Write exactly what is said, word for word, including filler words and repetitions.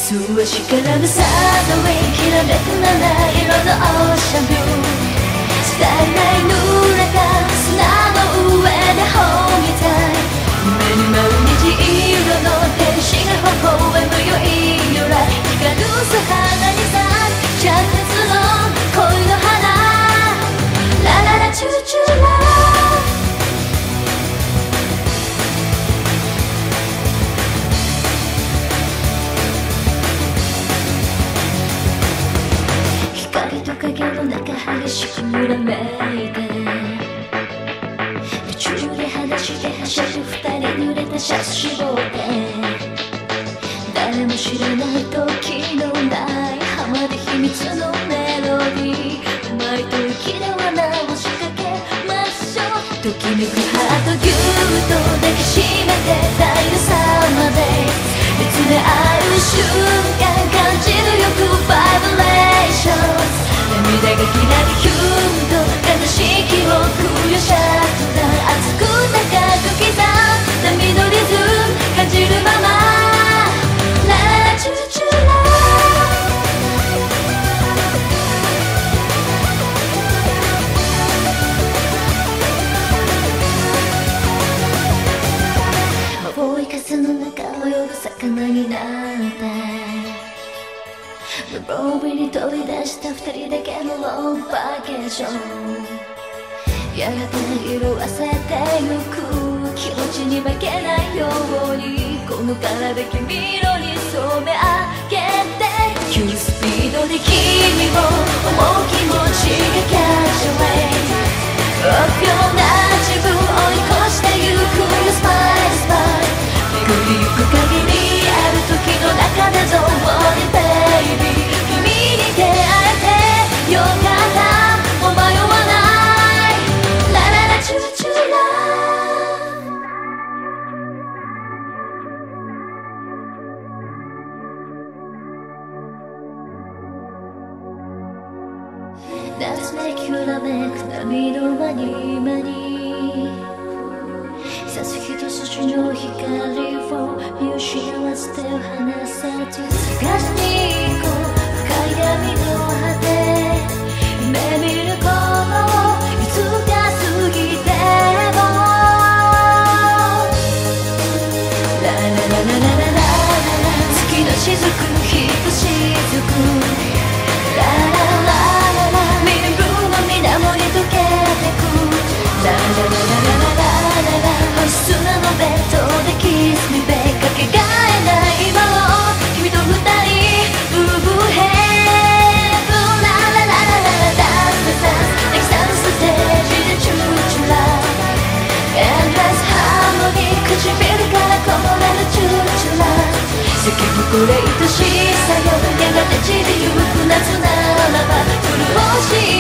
素足からのサードウェイきらめく七色のオーシャンビュー伝えない濡れた砂の上で本みたい目に舞う虹色の天使が微笑むよい由来光る素肌に咲く灼熱の恋の花ラララチューチューラ影の中激しく揺らめいて夢中で話してはしゃぐ二人濡れたシャツ絞って誰も知らない時のない浜で秘密のメロディー甘い吐息で罠を仕掛けましょうときめくハートぎゅっと抱きしめて太陽さまで見つめ合う瞬間感じるよくバイブレーション涙がキラリヒュンと悲しい記憶よシャッター熱く高く刻んだ波のリズム感じるままラララチューチューラ青い風の中泳ぐ魚になって無防備に飛び出した二人だけのロングバケーションやがて色あせてゆく気持ちに負けないようにこの体黄色に染め上げて急スピードで君を思う気持ちが Catch away 臆病な自分を追い越してゆくよスパイスパイ巡りゆく限りある時の中で Don't worry baby君に出会えてよかったもう迷わないラララチューチューラLet's make you love me 波の間に間に差す一筋の光を見失わず手を離さず探しに行こう深い闇の果て夢見る頃いつか過ぎてもララララララララ月の雫ひと雫ラララララミンブの水面に溶けてくララララララ星砂のベッドでキスミベかけがえない今を君と二人ブーブーヘッドララララララダンスダンスたくさんステージでチューチュラエンドレスハーモニー唇からこぼれるチューチュラ叫ぶこれ愛しさよやがて散りゆく夏ならばフル星